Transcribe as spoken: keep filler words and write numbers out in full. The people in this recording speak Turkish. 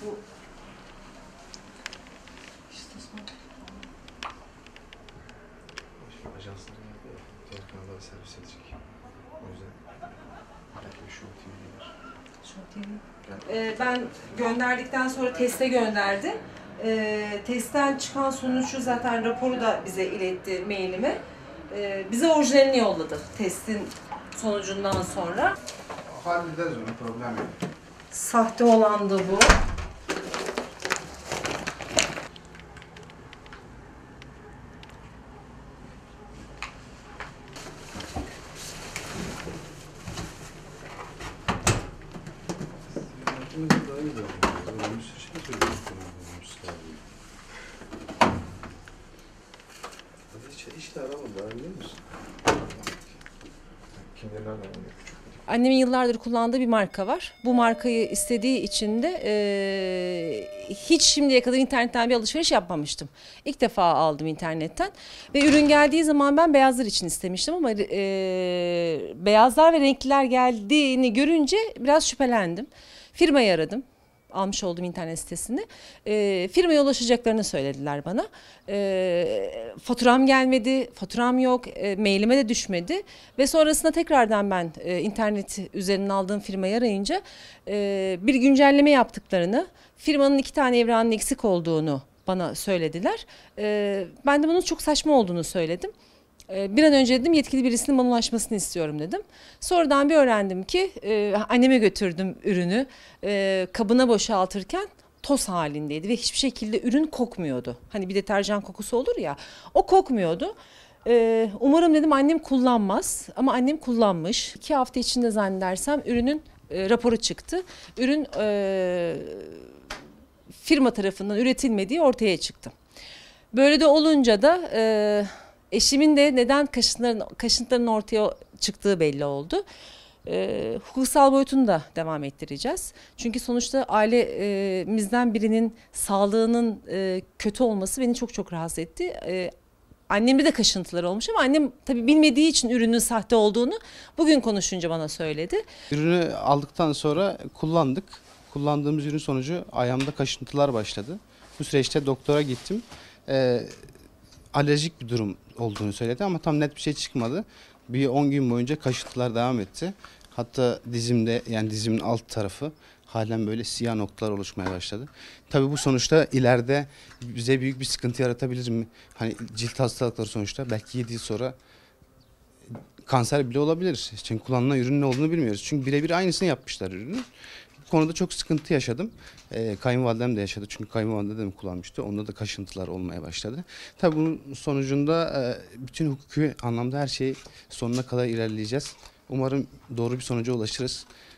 Bu ajansların yapıyor ya, diğer kanallara servis edecek. O yüzden belki bir Show T V var. Show T V. Ee, ben gönderdikten sonra teste gönderdi. Ee, testten çıkan sonucu zaten raporu da bize iletti mailime. Ee, bize orijinalini yolladı testin sonucundan sonra. Hallederiz onu, problem yok. Sahte olan da bu. Daha iyi de oldu. Bir sürü şey söylüyoruz. Hadi hiç, hiç de aramadı, biliyor musun? Kendilerine aramıyor, küçük. Annemin yıllardır kullandığı bir marka var. Bu markayı istediği için de e, hiç şimdiye kadar internetten bir alışveriş yapmamıştım. İlk defa aldım internetten. Ve ürün geldiği zaman ben beyazlar için istemiştim ama e, beyazlar ve renkliler geldiğini görünce biraz şüphelendim. Firmayı aradım. Almış olduğum internet sitesinde. E, firmaya ulaşacaklarını söylediler bana. E, faturam gelmedi, faturam yok, e, mailime de düşmedi. Ve sonrasında tekrardan ben e, internet üzerinden aldığım firmayı arayınca e, bir güncelleme yaptıklarını, firmanın iki tane evranın eksik olduğunu bana söylediler. E, ben de bunun çok saçma olduğunu söyledim. Bir an önce dedim yetkili birisinin bana ulaşmasını istiyorum dedim. Sonradan bir öğrendim ki e, anneme götürdüm ürünü. E, kabına boşaltırken toz halindeydi ve hiçbir şekilde ürün kokmuyordu. Hani bir deterjan kokusu olur ya, o kokmuyordu. E, umarım dedim annem kullanmaz ama annem kullanmış. İki hafta içinde zannedersem ürünün e, raporu çıktı. Ürün e, firma tarafından üretilmediği ortaya çıktı. Böyle de olunca da... E, Eşimin de neden kaşıntıların, kaşıntıların ortaya çıktığı belli oldu. Ee, hukuksal boyutunu da devam ettireceğiz. Çünkü sonuçta ailemizden birinin sağlığının e, kötü olması beni çok çok rahatsız etti. Ee, annemde de kaşıntılar olmuş ama annem tabii bilmediği için ürünün sahte olduğunu bugün konuşunca bana söyledi. Ürünü aldıktan sonra kullandık. Kullandığımız ürün sonucu ayağımda kaşıntılar başladı. Bu süreçte doktora gittim. Ee, alerjik bir durum olduğunu söyledi ama tam net bir şey çıkmadı. Bir on gün boyunca kaşıntılar devam etti. Hatta dizimde, yani dizimin alt tarafı halen böyle siyah noktalar oluşmaya başladı. Tabii bu sonuçta ileride bize büyük bir sıkıntı yaratabilir mi? Hani cilt hastalıkları sonuçta belki yedi yıl sonra kanser bile olabilir. Çünkü kullanılan ürünün ne olduğunu bilmiyoruz. Çünkü birebir aynısını yapmışlar ürünün. Bu konuda çok sıkıntı yaşadım. Ee, kayınvalidem de yaşadı çünkü kayınvalide de mi kullanmıştı. Onda da kaşıntılar olmaya başladı. Tabii bunun sonucunda e, bütün hukuki anlamda her şey sonuna kadar ilerleyeceğiz. Umarım doğru bir sonuca ulaşırız.